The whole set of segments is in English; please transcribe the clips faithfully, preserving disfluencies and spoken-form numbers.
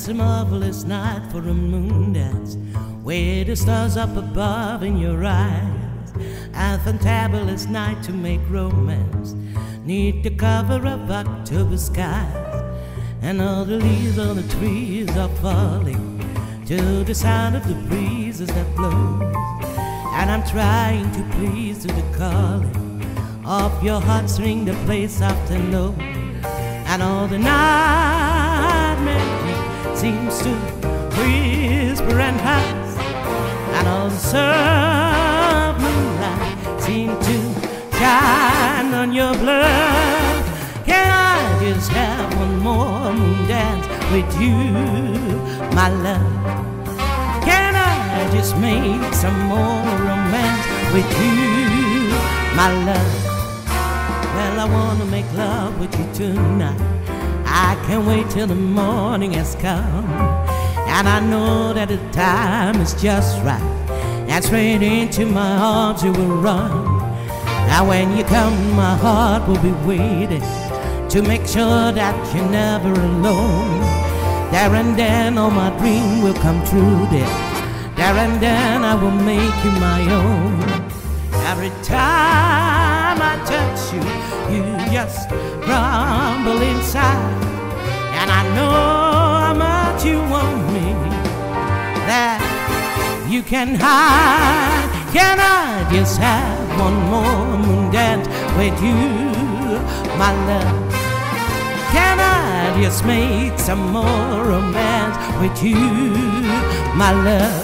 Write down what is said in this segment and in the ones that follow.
It's a marvelous night for a moon dance, with the stars up above in your eyes. A fantabulous night to make romance, neath the cover of October skies. And all the leaves on the trees are falling to the sound of the breezes that blow. And I'm trying to please to the calling of your heartstring that plays soft and low. And all the night magic seems to whisper and hush, and all the soft moonlight seems to shine on your blood. Can I just have one more moon dance with you, my love? Can I just make some more romance with you, my love? Well, I wanna make love with you tonight. I can't wait till the morning has come, and I know that the time is just right, and straight into my arms you will run. Now when you come, my heart will be waiting to make sure that you're never alone. There and then all my dreams will come true, dear. There and then I will make you my own. Every time I touch you, you just crumble inside. And I know how much you want me, that you can hide. Can I just have one more moon dance with you, my love? Can I just make some more romance with you, my love?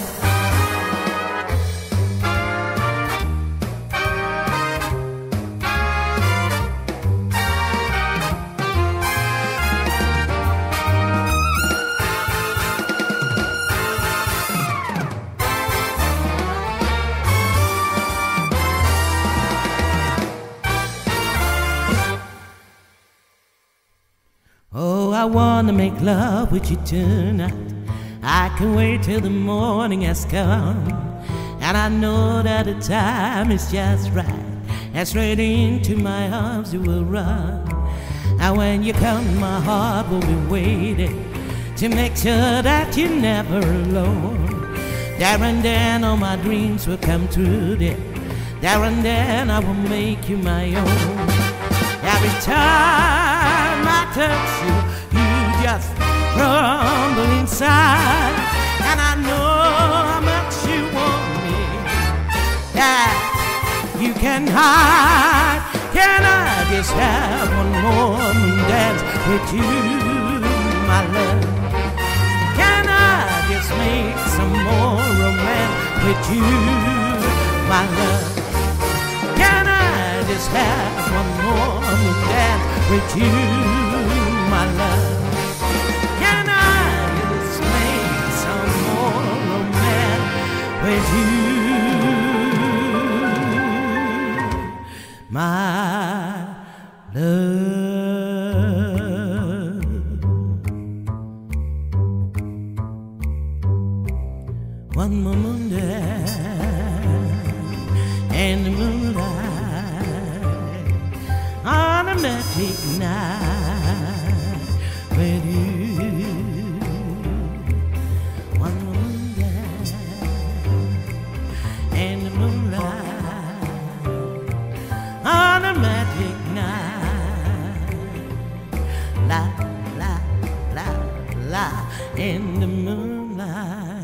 Oh, I wanna make love with you tonight. I can wait till the morning has come, and I know that the time is just right, and straight into my arms you will run. And when you come, my heart will be waiting to make sure that you're never alone. There and then all my dreams will come true, dear. There and then I will make you my own. Every time I touch you, you just crumble inside. And I know how much you want me, that you can hide. Can I just have one more moon dance with you, my love? Can I just make some more romance with you, my love? Can I just have one more moon dance with you, my love? Can I just make some more romance with you, my love? One more moon dance and the moonlight on a magic night with you. One moon dance and the moonlight on a magic night. La la la la in the moonlight.